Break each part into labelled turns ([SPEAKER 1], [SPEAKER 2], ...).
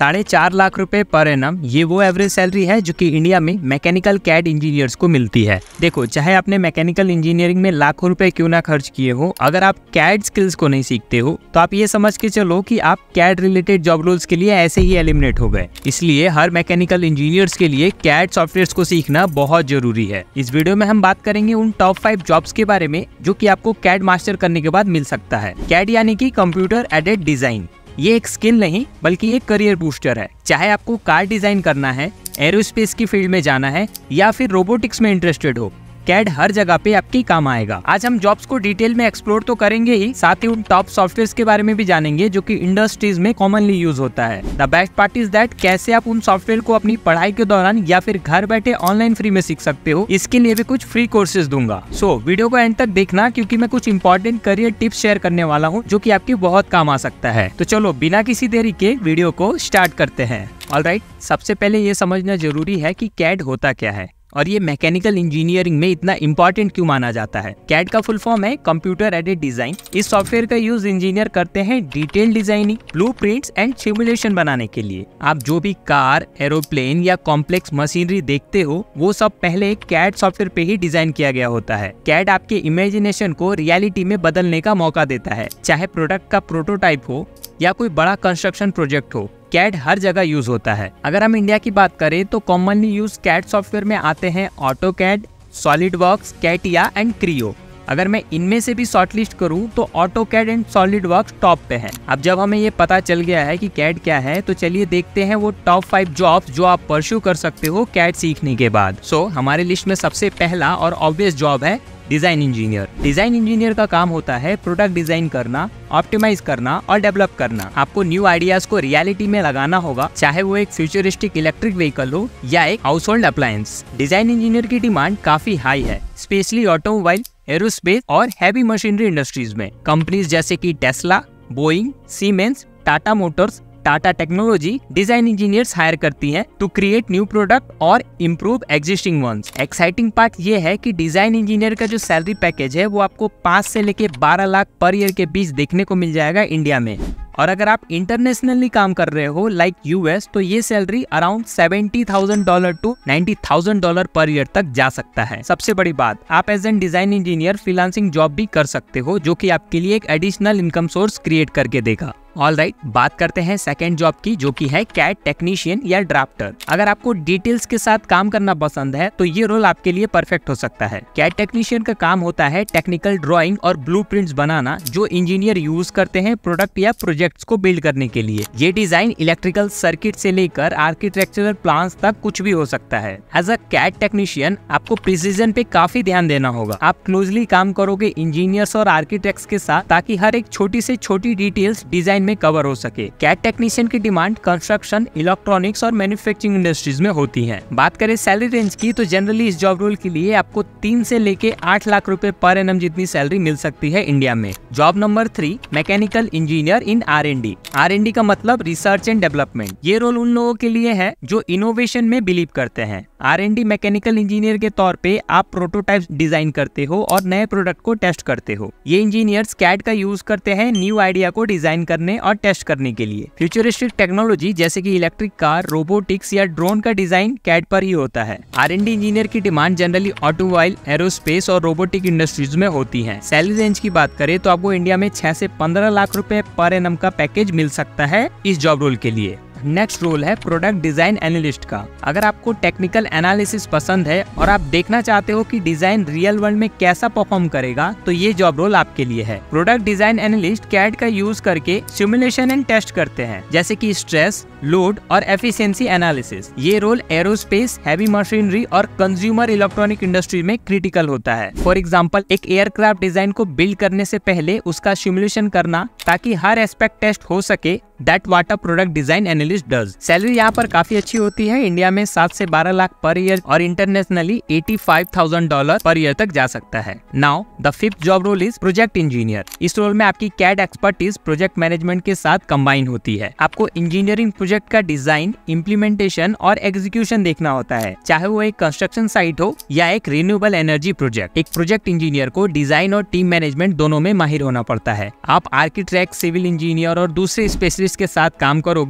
[SPEAKER 1] 4.5 लाख रुपए per annum, ये वो एवरेज सैलरी है जो कि इंडिया में मैकेनिकल कैड इंजीनियर्स को मिलती है। देखो, चाहे आपने मैकेनिकल इंजीनियरिंग में लाखों रुपए क्यों ना खर्च किए हो, अगर आप कैड स्किल्स को नहीं सीखते हो तो आप ये समझ के चलो कि आप कैड रिलेटेड जॉब रोल्स के लिए ऐसे ही एलिमिनेट हो गए। इसलिए हर मैकेनिकल इंजीनियर्स के लिए कैड सॉफ्टवेयर को सीखना बहुत जरूरी है। इस वीडियो में हम बात करेंगे उन टॉप 5 जॉब्स के बारे में जो कि आपको कैड मास्टर करने के बाद मिल सकता है। कैड यानी कि कंप्यूटर एडेड डिजाइन। ये एक स्किल नहीं बल्कि एक करियर बूस्टर है। चाहे आपको कार डिजाइन करना है, एरोस्पेस की फील्ड में जाना है या फिर रोबोटिक्स में इंटरेस्टेड हो, कैड हर जगह पे आपकी काम आएगा। आज हम जॉब्स को डिटेल में एक्सप्लोर तो करेंगे ही, साथ ही उन टॉप सॉफ्टवेयर्स के बारे में भी जानेंगे जो कि इंडस्ट्रीज में कॉमनली यूज होता है। The best part is that कैसे आप उन सॉफ्टवेयर को अपनी पढ़ाई के दौरान या फिर घर बैठे ऑनलाइन फ्री में सीख सकते हो, इसके लिए भी कुछ फ्री कोर्सेज दूंगा। सो वीडियो को एंड तक देखना क्योंकि मैं कुछ इंपॉर्टेंट करियर टिप्स शेयर करने वाला हूँ जो की आपकी बहुत काम आ सकता है। तो चलो बिना किसी देरी के वीडियो को स्टार्ट करते हैं। ऑलराइट, सबसे पहले ये समझना जरूरी है कि कैड होता क्या है और ये मैकेनिकल इंजीनियरिंग में इतना इंपॉर्टेंट क्यों माना जाता है। कैड का फुल फॉर्म है कंप्यूटर एडेड डिजाइन। इस सॉफ्टवेयर का यूज इंजीनियर करते हैं detail designing, blueprints and simulation बनाने के लिए। आप जो भी कार, एरोप्लेन या कॉम्प्लेक्स मशीनरी देखते हो वो सब पहले कैड सॉफ्टवेयर पे ही डिजाइन किया गया होता है। कैड आपके इमेजिनेशन को रियलिटी में बदलने का मौका देता है। चाहे प्रोडक्ट का प्रोटोटाइप हो या कोई बड़ा कंस्ट्रक्शन प्रोजेक्ट हो, कैड हर जगह यूज होता है। अगर हम इंडिया की बात करें तो कॉमनली यूज कैड सॉफ्टवेयर में आते हैं AutoCAD, SolidWorks, CATIA and Creo. अगर मैं इनमें से भी शॉर्टलिस्ट करूं तो ऑटोकैड एंड सॉलिडवर्क्स टॉप पे हैं। अब जब हमें ये पता चल गया है कि कैड क्या है तो चलिए देखते हैं वो टॉप 5 जॉब्स जो आप परस्यू कर सकते हो कैड सीखने के बाद। सो हमारे लिस्ट में सबसे पहला और ऑब्वियस जॉब है डिजाइन इंजीनियर। डिजाइन इंजीनियर का काम होता है प्रोडक्ट डिजाइन करना, ऑप्टिमाइज करना और डेवलप करना। आपको न्यू आइडियाज को रियलिटी में लगाना होगा, चाहे वो एक फ्यूचरिस्टिक इलेक्ट्रिक व्हीकल हो या एक household appliance. Design engineer की डिमांड काफी हाई है, स्पेशली ऑटोमोबाइल, एरोस्पेस और हैवी मशीनरी इंडस्ट्रीज में। कंपनीज जैसे कि Tesla, Boeing, Siemens, Tata Motors, Tata Technology design engineers hire करती हैं टू क्रिएट न्यू प्रोडक्ट और improve existing ones. Exciting part ये है कि डिजाइन इंजीनियर का जो सैलरी पैकेज है वो आपको 5 से लेके 12 लाख पर ईयर के बीच देखने को मिल जाएगा इंडिया में। और अगर आप इंटरनेशनली काम कर रहे हो लाइक यूएस तो ये salary around $70,000 to $90,000 per year तक जा सकता है। सबसे बड़ी बात, आप as an design engineer freelancing job भी कर सकते हो जो कि आपके लिए एक एडिशनल इनकम सोर्स क्रिएट करके देगा। ऑलराइट, बात करते हैं सेकंड जॉब की जो कि है कैड टेक्नीशियन या ड्राफ्टर। अगर आपको डिटेल्स के साथ काम करना पसंद है तो ये रोल आपके लिए परफेक्ट हो सकता है। कैड टेक्नीशियन का काम होता है टेक्निकल ड्राइंग और ब्लूप्रिंट्स बनाना जो इंजीनियर यूज करते हैं प्रोडक्ट या प्रोजेक्ट्स को बिल्ड करने के लिए। ये डिजाइन इलेक्ट्रिकल सर्किट से लेकर आर्किटेक्चरल प्लान्स तक कुछ भी हो सकता है। एज अ कैड टेक्नीशियन आपको प्रिसीजन पे काफी ध्यान देना होगा। आप क्लोजली काम करोगे इंजीनियर्स और आर्किटेक्ट्स के साथ ताकि हर एक छोटी से छोटी डिटेल्स डिजाइन में कवर हो सके। कैड टेक्नीशियन की डिमांड कंस्ट्रक्शन, इलेक्ट्रॉनिक्स और मैन्युफैक्चरिंग इंडस्ट्रीज में होती है। बात करें सैलरी रेंज की तो जनरली इस जॉब रोल के लिए आपको 3 से लेके 8 लाख रुपए पर एनम जितनी सैलरी मिल सकती है इंडिया में। Job number 3, mechanical engineer in R&D। R&D का मतलब रिसर्च एंड डेवलपमेंट। ये रोल उन लोगों के लिए है जो इनोवेशन में बिलीव करते हैं। R&D मैकेनिकल इंजीनियर के तौर पे आप प्रोटोटाइप डिजाइन करते हो और नए प्रोडक्ट को टेस्ट करते हो। ये इंजीनियर्स कैड का यूज करते हैं न्यू आइडिया को डिजाइन करने और टेस्ट करने के लिए। फ्यूचरिस्टिक टेक्नोलॉजी जैसे कि इलेक्ट्रिक कार, रोबोटिक्स या ड्रोन का डिजाइन कैड पर ही होता है। R&D इंजीनियर की डिमांड जनरली ऑटोमोबाइल, एरोस्पेस और रोबोटिक इंडस्ट्रीज में होती है। सैलरी रेंज की बात करें तो आपको इंडिया में 6 से 15 लाख रुपए पर एनम का पैकेज मिल सकता है इस जॉब रोल के लिए। नेक्स्ट रोल है प्रोडक्ट डिजाइन एनालिस्ट का। अगर आपको टेक्निकल एनालिसिस पसंद है और आप देखना चाहते हो कि डिजाइन रियल वर्ल्ड में कैसा परफॉर्म करेगा तो ये जॉब रोल आपके लिए है। प्रोडक्ट डिजाइन एनालिस्ट कैड का यूज करके सिमुलेशन एंड टेस्ट करते हैं जैसे कि स्ट्रेस, लोड और एफिशिएंसी एनालिसिस। ये रोल एरोस्पेस, हैवी मशीनरी और कंज्यूमर इलेक्ट्रॉनिक इंडस्ट्री में क्रिटिकल होता है। फॉर एग्जाम्पल, एक एयरक्राफ्ट डिजाइन को बिल्ड करने से पहले उसका सिमुलेशन करना ताकि हर एस्पेक्ट टेस्ट हो सके। That what a product design analyst does. Salary यहाँ पर काफी अच्छी होती है, इंडिया में 7 से 12 लाख पर ईयर और इंटरनेशनली $85,000 पर ईयर तक जा सकता है। Now the 5th job role is project engineer. इस रोल में आपकी कैड एक्सपर्टीज प्रोजेक्ट मैनेजमेंट के साथ कंबाइन होती है। आपको इंजीनियरिंग प्रोजेक्ट का डिजाइन, इम्प्लीमेंटेशन और एग्जीक्यूशन देखना होता है, चाहे वो एक कंस्ट्रक्शन साइट हो या एक रिन्यूएबल एनर्जी प्रोजेक्ट। एक प्रोजेक्ट इंजीनियर को डिजाइन और टीम मैनेजमेंट दोनों में माहिर होना पड़ता है। आप आर्किटेक्ट, सिविल इंजीनियर और दूसरे स्पेशलिस्ट के साथ काम करोगे ताकि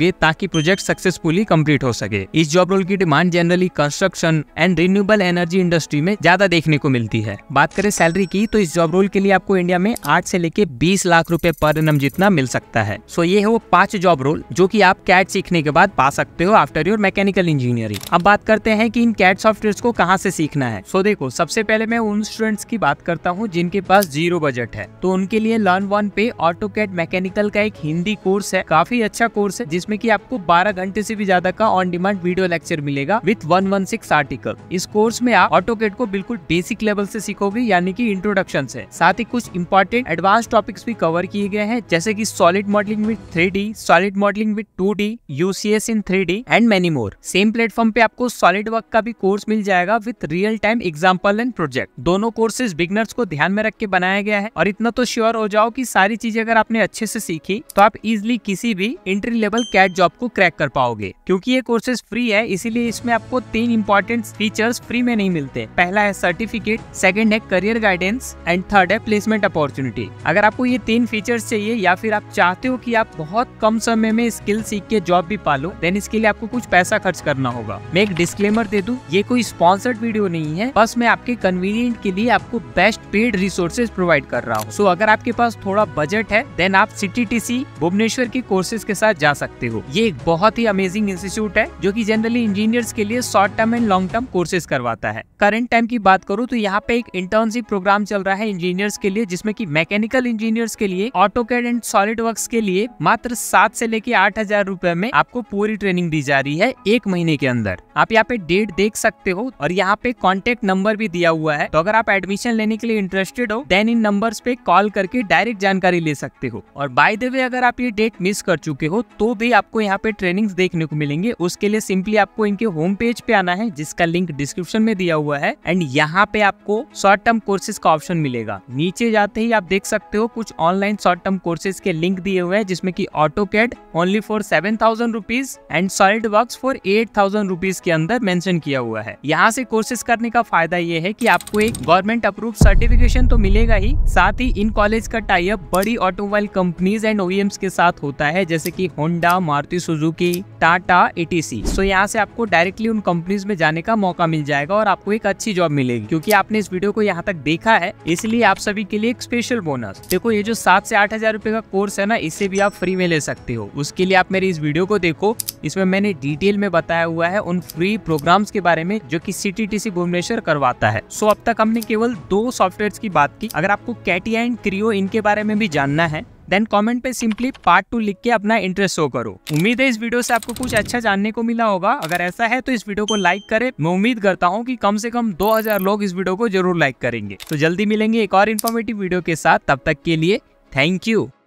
[SPEAKER 1] प्रोजेक्ट सक्सेसफुली कंप्लीट हो सके। इस जॉब रोल की demand generally construction and renewable energy industry में ज्यादा देखने को मिलती है। बात करें सैलरी की तो इस जॉब रोल के लिए आपको इंडिया में 8 से लेके 20 लाख रुपए पर एनम जितना मिल सकता है। सो ये है वो 5 जॉब रोल जो कि आप कैड सीखने के बाद पा सकते हो आफ्टर योर मैकेनिकल इंजीनियरिंग। अब बात करते हैं कि इन कैड सॉफ्टवेयर को कहाँ से सीखना है। सो देखो, सबसे पहले मैं उन स्टूडेंट्स की बात करता हूँ जिनके पास 0 बजट है, तो उनके लिए लर्न वन पे ऑटोकैड मैकेनिकल का एक हिंदी कोर्स है। काफी अच्छा कोर्स है जिसमें कि आपको 12 घंटे से भी ज्यादा का ऑन डिमांड वीडियो लेक्चर मिलेगा विथ 116 आर्टिकल। इस कोर्स में आप ऑटोकैड को बिल्कुल बेसिक लेवल से सीखोगे, यानी कि इंट्रोडक्शन से। साथ ही कुछ इंपॉर्टेंट एडवांस टॉपिक्स भी कवर किए गए हैं, जैसे कि solid modelling with 3D, solid modelling with 2D, UCS in 3D and many more. Same platform पे आपको सॉलिड वर्क का भी कोर्स मिल जाएगा with real time example and project. दोनों कोर्सेज बिगनर्स को ध्यान में रख के बनाया गया है, और इतना तो श्योर हो जाओ कि सारी चीजें अगर आपने अच्छे से सीखी तो आप इजिली किसी भी एंट्री लेवल कैड जॉब को क्रैक कर पाओगे। क्योंकि ये कोर्सेज फ्री है, इसीलिए इसमें आपको 3 इंपॉर्टेंट फीचर्स फ्री में नहीं मिलते। पहला है सर्टिफिकेट, सेकंड है करियर गाइडेंस एंड थर्ड है प्लेसमेंट अपॉर्चुनिटी। अगर आपको ये 3 फीचर्स चाहिए या फिर आप चाहते हो कि आप बहुत कम समय में स्किल सीख के जॉब भी पालो, देन इसके लिए आपको कुछ पैसा खर्च करना होगा। मैं एक डिस्क्लेमर दे दूं, ये कोई स्पॉन्सर्ड वीडियो नहीं है, बस मैं आपके कन्वीनियंट के लिए आपको बेस्ट पेड रिसोर्सेज प्रोवाइड कर रहा हूँ। सो अगर आपके पास थोड़ा बजट है देन आप CTTC भुवनेश्वर के कोर्सेज के साथ जा सकते हो। ये एक बहुत ही अमेजिंग इंस्टीट्यूट है जो कि जनरली इंजीनियर्स के लिए short term and long term courses करवाता है। करंट टाइम की बात करूँ तो यहाँ पे एक इंटर्नशिप प्रोग्राम चल रहा है इंजीनियर्स के लिए, जिसमें कि मैकेनिकल इंजीनियर्स के लिए ऑटोकैड एंड सॉलिड वर्क्स के लिए मात्र 7 से लेके 8,000 रुपए में आपको पूरी ट्रेनिंग दी जा रही है 1 महीने के अंदर। आप यहाँ पे डेट देख सकते हो और यहाँ पे कॉन्टेक्ट नंबर भी दिया हुआ है, तो अगर आप एडमिशन लेने के लिए इंटरेस्टेड हो देन इन नंबर्स पे कॉल करके डायरेक्ट जानकारी ले सकते हो। और बाय द वे, अगर आप ये डेट मिस कर चुके हो तो भी आपको यहाँ पे ट्रेनिंग्स देखने को मिलेंगे। उसके लिए सिंपली आपको इनके होम पेज पे आना है, जिसका लिंक डिस्क्रिप्शन में दिया हुआ है, एंड यहाँ पे आपको शॉर्ट टर्म कोर्सेज का ऑप्शन मिलेगा। नीचे जाते ही आप देख सकते हो कुछ ऑनलाइन शॉर्ट टर्म कोर्सेज के लिंक दिए हुए हैं, जिसमें कि AutoCAD only for 7,000 rupees and SolidWorks for 8,000 rupees के अंदर मेंशन किया हुआ है। यहाँ से कोर्सेज करने का फायदा ये है कि आपको एक गवर्नमेंट अप्रूव सर्टिफिकेशन तो मिलेगा ही, साथ ही इन कॉलेज का टाई अप बड़ी ऑटोमोबाइल कंपनीज एंड OEMs के साथ होता है, जैसे कि Honda, Maruti Suzuki, Tata, etc। So यहाँ से आपको डायरेक्टली उन कंपनीज में जाने का मौका मिल जाएगा और आपको एक अच्छी जॉब मिलेगी। क्योंकि आपने इस वीडियो को यहाँ तक देखा है, इसलिए आप सभी के लिए एक स्पेशल बोनस। देखो, ये जो 7 से 8,000 रुपए का कोर्स है ना, इसे भी आप फ्री में ले सकते हो। उसके लिए आप मेरी इस वीडियो को देखो, इसमें मैंने डिटेल में बताया हुआ है उन फ्री प्रोग्राम्स के बारे में जो कि CTTC भुवनेश्वर करवाता है। सो अब तक हमने केवल 2 सॉफ्टवेयर की बात की। अगर आपको कैटिया एंड क्रियो इनके बारे में भी जानना है देन कमेंट पे सिंपली पार्ट 2 लिख के अपना इंटरेस्ट शो करो। उम्मीद है इस वीडियो से आपको कुछ अच्छा जानने को मिला होगा। अगर ऐसा है तो इस वीडियो को लाइक करें। मैं उम्मीद करता हूँ कि कम से कम 2000 लोग इस वीडियो को जरूर लाइक करेंगे। तो जल्दी मिलेंगे एक और इन्फॉर्मेटिव वीडियो के साथ, तब तक के लिए थैंक यू।